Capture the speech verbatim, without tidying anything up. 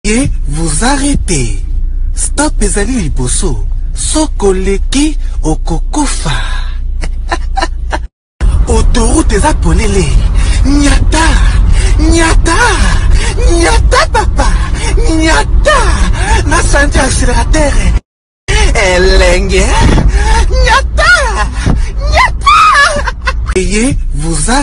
Et vous arrêtez. Stop ezali liboso. Sokoleki okokufa. Autoroute eza polele. Nyata. Nyata. Nyata papa. Nyata. Na senti accélérateur. Elenge. Nyata. Nyata. Et vous arrêtez.